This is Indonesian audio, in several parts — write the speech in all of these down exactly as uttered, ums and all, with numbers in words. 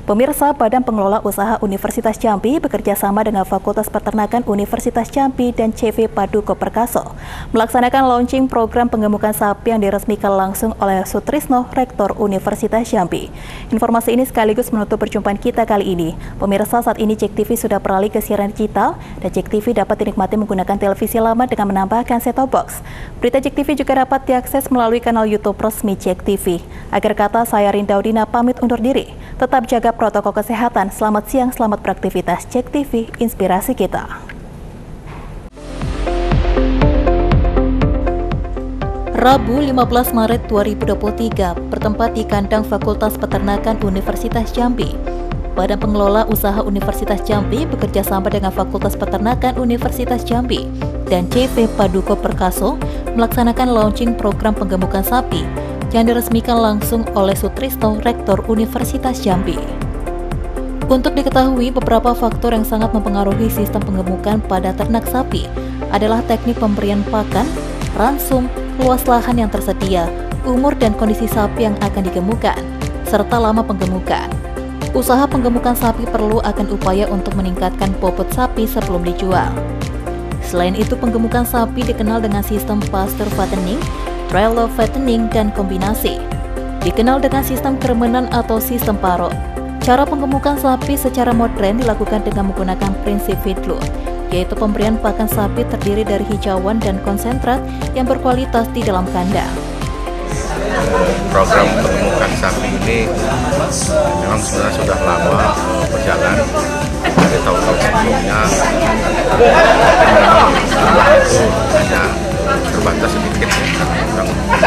Pemirsa, Badan Pengelola Usaha Universitas Jambi bekerja sama dengan Fakultas Peternakan Universitas Jambi dan C V Paduka Perkaso melaksanakan launching program penggemukan sapi yang diresmikan langsung oleh Sutrisno, Rektor Universitas Jambi. Informasi ini sekaligus menutup perjumpaan kita kali ini. Pemirsa, saat ini Jek T V sudah beralih ke siaran digital dan Jek T V dapat dinikmati menggunakan televisi lama dengan menambahkan set-top box. Berita Jek T V juga dapat diakses melalui kanal YouTube resmi Jek T V. Akhir kata, saya Rindaudina pamit undur diri. Tetap jaga protokol kesehatan. Selamat siang, selamat beraktivitas. Jek T V, inspirasi kita. Rabu lima belas Maret dua ribu dua puluh tiga, bertempat di kandang Fakultas Peternakan Universitas Jambi. Badan Pengelola Usaha Universitas Jambi bekerja sama dengan Fakultas Peternakan Universitas Jambi dan C V Paduka Perkaso melaksanakan launching program penggemukan sapi yang diresmikan langsung oleh Sutrisno, Rektor Universitas Jambi. Untuk diketahui, beberapa faktor yang sangat mempengaruhi sistem penggemukan pada ternak sapi adalah teknik pemberian pakan, ransum, luas lahan yang tersedia, umur dan kondisi sapi yang akan digemukan, serta lama penggemukan. Usaha penggemukan sapi perlu akan upaya untuk meningkatkan bobot sapi sebelum dijual. Selain itu, penggemukan sapi dikenal dengan sistem pasture fattening, trial fattening, dan kombinasi. Dikenal dengan sistem keremenan atau sistem parot. Cara penggemukan sapi secara modern dilakukan dengan menggunakan prinsip feedlot, yaitu pemberian pakan sapi terdiri dari hijauan dan konsentrat yang berkualitas di dalam kandang. Program penggemukan sapi ini memang sebenarnya sudah lama berjalan dari tahun-tahun sebelumnya. Memang jumlah itu hanya terbatas sedikit ya, karena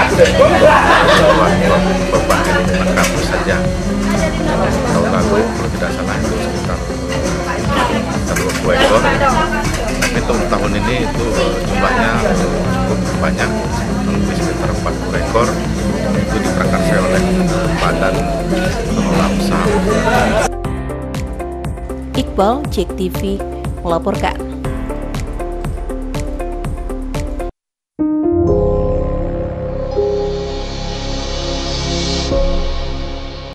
memang beban lima ratus saja. Tahun lalu kalau tidak salah itu sekitar dua puluh ekor, tapi untuk tahun ini itu jumlahnya cukup banyak, lebih sekitar empat puluh ekor. Itu diprakarsai oleh Badan Pengelola Usaha. Iqbal, Jek T V melaporkan.